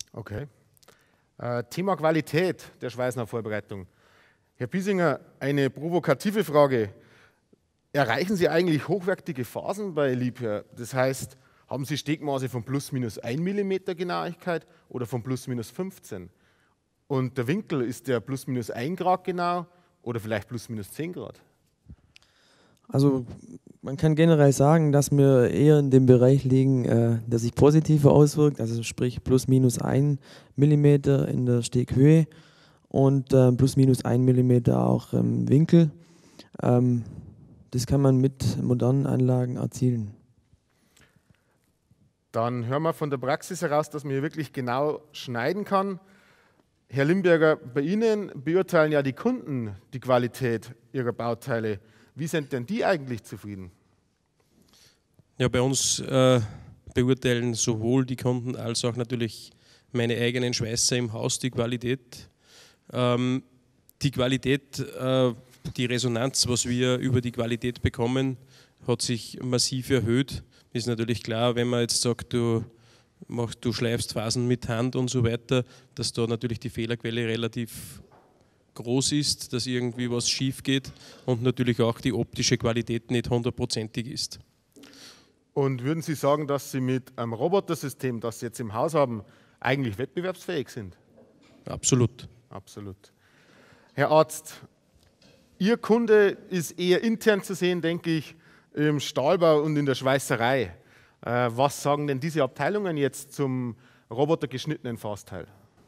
Okay. Thema Qualität der Schweißnahtvorbereitung. Herr Piesinger, eine provokative Frage. Erreichen Sie eigentlich hochwertige Phasen bei Liebherr? Das heißt, haben Sie Stegmaße von plus minus 1 mm Genauigkeit oder von plus minus 15? Und der Winkel, ist der plus minus 1 Grad genau oder vielleicht plus minus 10 Grad? Also man kann generell sagen, dass wir eher in dem Bereich liegen, der sich positiver auswirkt, also sprich plus minus 1 Millimeter in der Steghöhe und plus minus 1 Millimeter auch im Winkel. Das kann man mit modernen Anlagen erzielen. Dann hören wir von der Praxis heraus, dass man hier wirklich genau schneiden kann. Herr Limberger, bei Ihnen beurteilen ja die Kunden die Qualität ihrer Bauteile. Wie sind denn die eigentlich zufrieden? Ja, bei uns beurteilen sowohl die Kunden als auch natürlich meine eigenen Schweißer im Haus die Qualität. Die Qualität, die Resonanz, was wir über die Qualität bekommen, hat sich massiv erhöht. Ist natürlich klar, wenn man jetzt sagt, du schleifst Phasen mit Hand und so weiter, dass da natürlich die Fehlerquelle relativ groß ist, dass irgendwie was schief geht und natürlich auch die optische Qualität nicht hundertprozentig ist. Und würden Sie sagen, dass Sie mit einem Robotersystem, das Sie jetzt im Haus haben, eigentlich wettbewerbsfähig sind? Absolut. Absolut. Herr Arzt, Ihr Kunde ist eher intern zu sehen, denke ich, im Stahlbau und in der Schweißerei. Was sagen denn diese Abteilungen jetzt zum robotergeschnittenen Fasteil?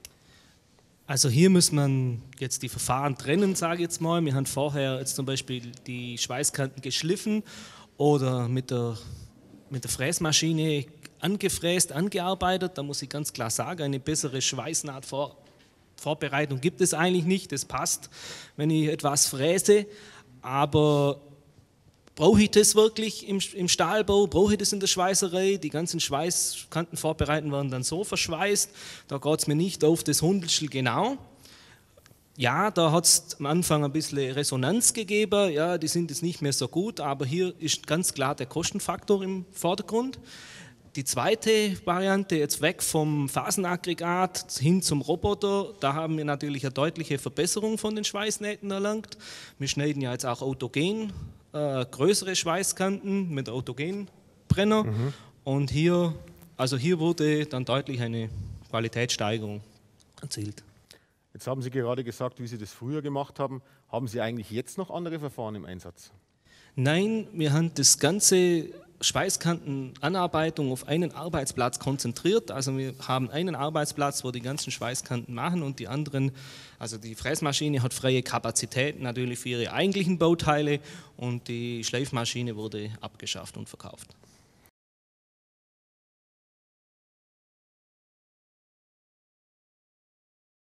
Also hier muss man jetzt die Verfahren trennen, sage ich jetzt mal. Wir haben vorher jetzt zum Beispiel die Schweißkanten geschliffen oder mit der Fräsmaschine angefräst, angearbeitet. Da muss ich ganz klar sagen, eine bessere Schweißnahtvorbereitung gibt es eigentlich nicht. Das passt, wenn ich etwas fräse, aber brauche ich das wirklich im Stahlbau? Brauche ich das in der Schweißerei? Die ganzen Schweißkanten vorbereiten werden dann so verschweißt. Da geht es mir nicht auf das Hundertstel genau. Ja, da hat es am Anfang ein bisschen Resonanz gegeben. Ja, die sind jetzt nicht mehr so gut, aber hier ist ganz klar der Kostenfaktor im Vordergrund. Die zweite Variante, jetzt weg vom Phasenaggregat hin zum Roboter, da haben wir natürlich eine deutliche Verbesserung von den Schweißnähten erlangt. Wir schneiden ja jetzt auch autogen größere Schweißkanten mit Autogenbrenner und hier wurde dann deutlich eine Qualitätssteigerung erzielt. Jetzt haben Sie gerade gesagt, wie Sie das früher gemacht haben. Haben Sie eigentlich jetzt noch andere Verfahren im Einsatz? Nein, wir haben das ganze Schweißkantenanarbeitung auf einen Arbeitsplatz konzentriert. Also wir haben einen Arbeitsplatz, wo die ganzen Schweißkanten machen und die anderen, also die Fräsmaschine hat freie Kapazitäten natürlich für ihre eigentlichen Bauteile und die Schleifmaschine wurde abgeschafft und verkauft.